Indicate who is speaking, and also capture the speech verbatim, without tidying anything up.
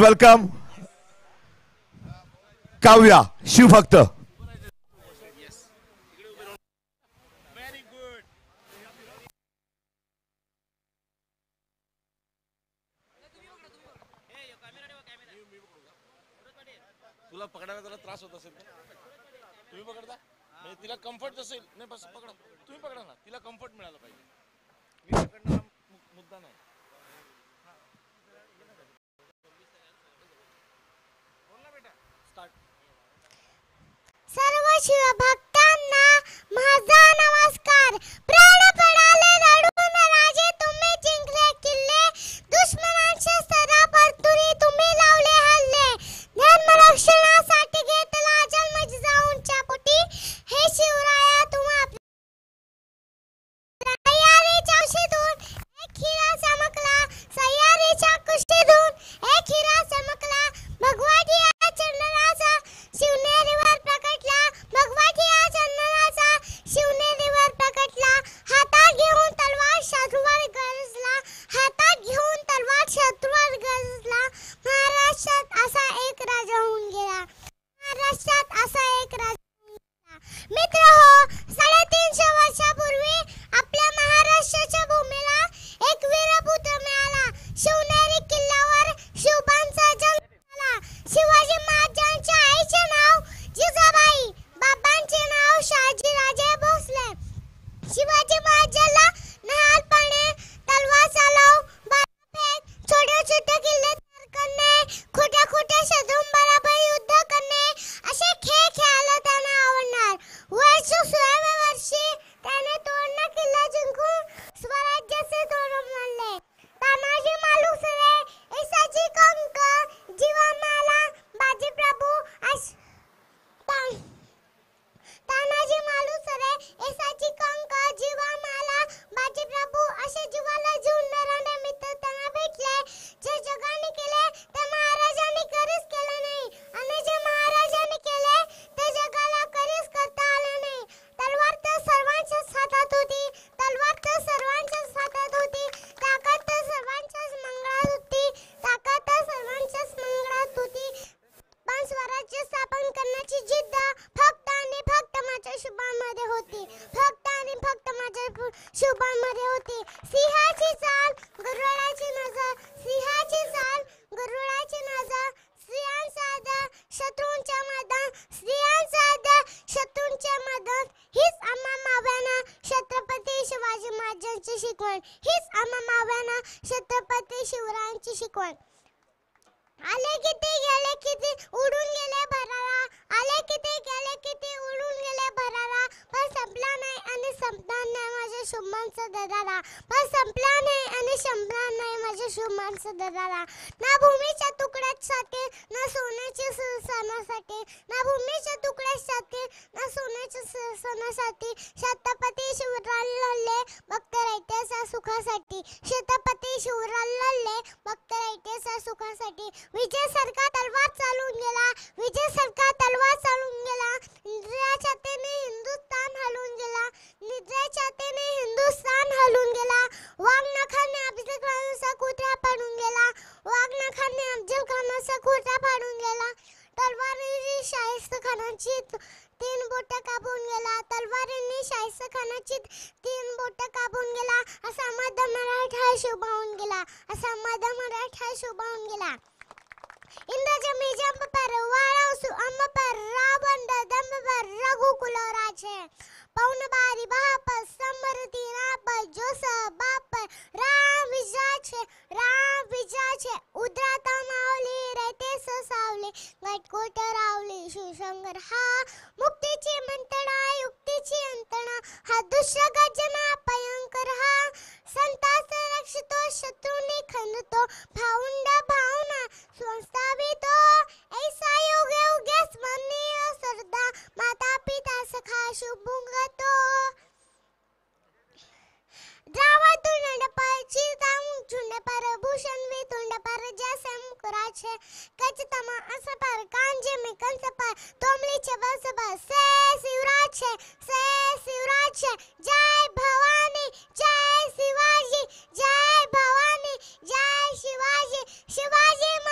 Speaker 1: Welcome Kavya शिवभक्त.
Speaker 2: तुला पकडायला जरा त्रास होत असेल तुम्ही पकडता म्हणजे तिला कम्फर्ट असेल नाही बस पकडा तुम्ही पकडा ना तिला कम्फर्ट मिळालं पाहिजे मी पकडणं हा मुद्दा नाही.
Speaker 3: सर्व शिवभक्तांना माझा नमस्कार. प्राण पडाले रडून राजे तुम्ही जिंकले किल्ले, दुश्मनांच्या सरा परतुरी तुम्ही लावले हल्ले, धर्मरक्षणासाठी घेतला जन्म जिजाऊंच्या पोटी, हे शिवराया तुम्हा सह्याद्रीच्या कुशीतून एक हिरा चमकला, सह्याद्रीच्या कुशीतून एक हिरा चमकला, भगवाटी या चंदनाचा शिवनेरीवर प्रकटला, भगवाटी या चंदनाचा शिवनेरीवर प्रकटला, हातात घेऊन तलवार शत्रूवर गरजला, हातात घेऊन तलवार शत्रूवर गरजला, महाराष्ट्रात असा एक राजा होऊन गेला, महाराष्ट्रात असा एक राजा होऊन गेला. मित्र हो, साडेतीनशे वर्षापूर्वी आपल्या महाराष्ट्राच्या भूमीला एक वीरपुत्र मिळाला. शिवनेरी किल्ल्यावर शिवबांचा जन्म झाला. शिवाजी महाराजांच्या आईचे नाव जिजाबाई, बाबांचे नाव शहाजीराजे भोसले. शिवाजी महाराजांना लहानपणी तलवार चालव, बाणाफेक, छोटे छोटे किल्ले तयार करणे, खोट्या खोट्या शत्रूंबरोबर युद्ध करणे असे खेळ खेळायला त्यांना आवडणार. वर्ष सोळाव्या वर्षी त्याने तोरणा किल्ला जिंकून स्वराज्याचे तोरण मानले. तानाजी मालुसरे, येसाची कंक, जीवामाला, बाजीप्रभू अश तानाजी मालुसरे, येसाची कंक, जीवामाला, बाजीप्रभू असे जीवाला जीव देणारे मित्र त्यांना भेटले. जे जगाने केले ते महाराजांनी कधीच केले नाही आणि जे महाराजांनी केले ते जगाला कधीच करता आले नाही. तलवार तर सर्वांच्याच हातात होती, तलवार तर सर्वांच्याच हातात होती, ताकद तर सर्वांच्याच मंगळात होती, ताकद तर सर्वांच्याच मंगळात होती. पण स्वराज्य स्थापन करण्याची जिद्द फक्त आणि फक्त माझ्या शुभांमध्ये होती, फक्त आणि फक्त माझ्या शुभांमध्ये होती. सिंहाची चाल, गरुडाची नजर, सिंहाची चाल, गरुडाची नजर, स्त्रियांचा आदर, शत्रूंच्या मदत, स्त्रियांचा आदर, शत्रूंच्या मदत, हीच आम्हा माव्यांना छत्रपती शिवाजी महाराजांची शिकवण, हीच आम्हा माव्यांना छत्रपती शिवरायांची शिकवण. आले किती गेले किती उडून गेले भरारा, आले किती गेले किती उडून गेले भरारा, पण संपला नाही आणि संपणार नाही माझ्या शुभांचा दरारा, पण संपला नाही आणि संपणार नाही माझ्या शुभांचा दरारा. ना भूमीच्या तुकड्यासाठी, ना सोन्याच्या सणासाठी, ना भूमीच्या तुकड्यासाठी, ना सोन्याच्या सणासाठी, छत्रपती शिवराय लढले भक्त रयतेच्या सुखासाठी, छत्रपती शिवराय लढले भक्त रयतेच्या सुखासाठी. विजय सारखा तलवार चालून गेला, विजय सारखा तलवार चालून गेला, निद्रेच्या छातीने हिंदुस्थान हलून गेला, निद्रेच्या छातीने हिंदुस्थान हलून गेला. वाघ नखाने अफजल खानाचा कुत्रा पाडून गेला, वाघ नखाने अफजल खानाचा कुत्रा पाडून गेला. तलवारीने शाहिस्त खानाची तीन बोट कापून गेला, तलवारीने शाहिस्त खानाची तीन बोट कापून गेला. असा माझा मराठा शोभावून गेला, असा माझा मराठा शोभावून गेला. इंद्रजमी जंप पर वारासु अम पर रावण दम पर रघुकुल राजे, पौन बारी बाप समृति राप जोस बाप राम विजयाचे, राम विजयाचे उद्राता मावली रहते ससावले, गटकोट रावले शिवशंकर हा मुक्तीची मंत्रणा, युक्तीची यंत्रणा, हा दुष्ट गजना भयंकर हा, संताचा रक्षितो शत्रूने खंडतो, भावंड भावना संस्थापितो, ऐसा युग युगे स्मरणीय सरदा, माता पिता सखा शुभुंगतो. द्रावा तुंड पर चिता मुंड पर भूषण वे तुंड पर जैसे मुकुराचे, कच तमा अस पर कांजे में कंस पर तोमली चबस पर से शिवराज छे, से शिवराज छे. जय भवानी, जय शिवाजी, जय भवानी, जय शिवाजी, शिवाजी